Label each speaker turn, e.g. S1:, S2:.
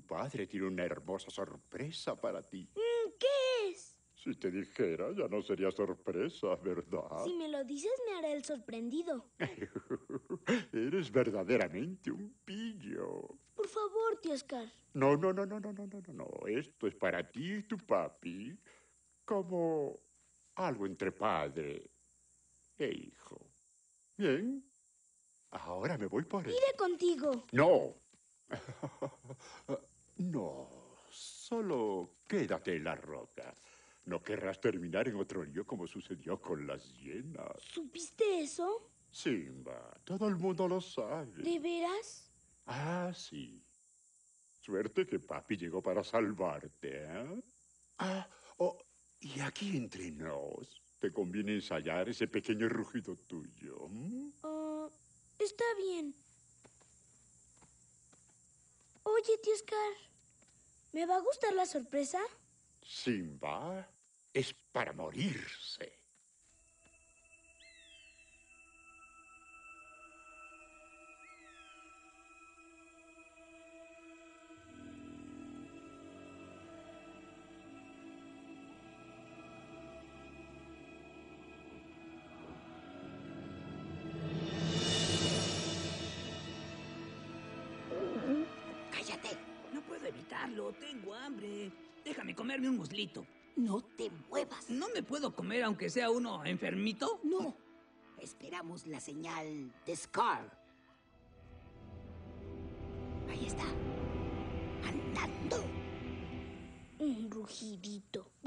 S1: padre tiene una hermosa sorpresa para ti.
S2: ¿Qué es?
S1: Si te dijera, ya no sería sorpresa, ¿verdad?
S2: Si me lo dices, me haré el sorprendido.
S1: Eres verdaderamente un pillo.
S2: Por favor, tío Oscar.
S1: No. Esto es para ti y tu papi. Como algo entre padre e hijo. Bien. Ahora me voy por él.
S2: Iré contigo.
S1: No. No. Solo quédate en la roca. No querrás terminar en otro lío como sucedió con las hienas.
S2: ¿Supiste eso?
S1: Simba, todo el mundo lo sabe.
S2: ¿De veras?
S1: Ah, sí. Suerte que papi llegó para salvarte, ¿eh? Y aquí entre nos, te conviene ensayar ese pequeño rugido tuyo.
S2: Está bien. Oye, tío Oscar, ¿me va a gustar la sorpresa?
S1: Simba es para morirse.
S3: ¡Cállate!
S4: No puedo evitarlo, tengo hambre. Déjame comerme un muslito.
S3: No te muevas.
S4: ¿No me puedo comer aunque sea uno enfermito?
S3: No. Esperamos la señal de Scar. Ahí está. Andando.
S2: Un rugidito.